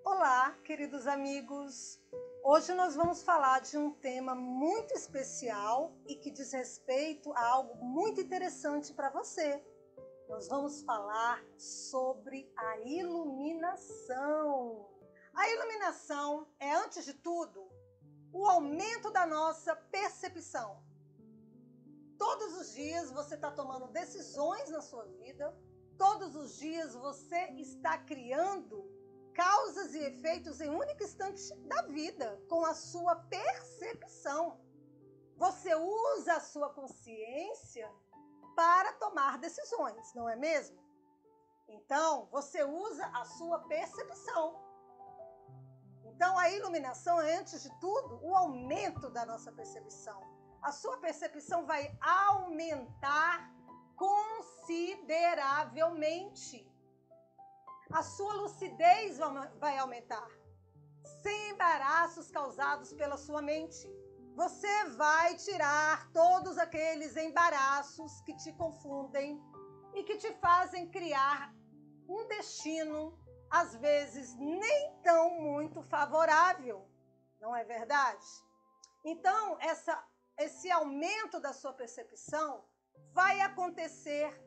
Olá, queridos amigos! Hoje nós vamos falar de um tema muito especial e que diz respeito a algo muito interessante para você. Nós vamos falar sobre a iluminação. A iluminação é, antes de tudo, o aumento da nossa percepção. Todos os dias você está tomando decisões na sua vida, todos os dias você está criando causas e efeitos em um único instante da vida, com a sua percepção. Você usa a sua consciência para tomar decisões, não é mesmo? Então, você usa a sua percepção. Então, a iluminação é, antes de tudo, o aumento da nossa percepção. A sua percepção vai aumentar consideravelmente. A sua lucidez vai aumentar, sem embaraços causados pela sua mente. Você vai tirar todos aqueles embaraços que te confundem e que te fazem criar um destino, às vezes, nem tão muito favorável, não é verdade? Então, esse aumento da sua percepção vai acontecer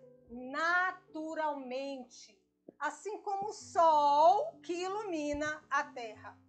naturalmente, assim como o sol que ilumina a Terra.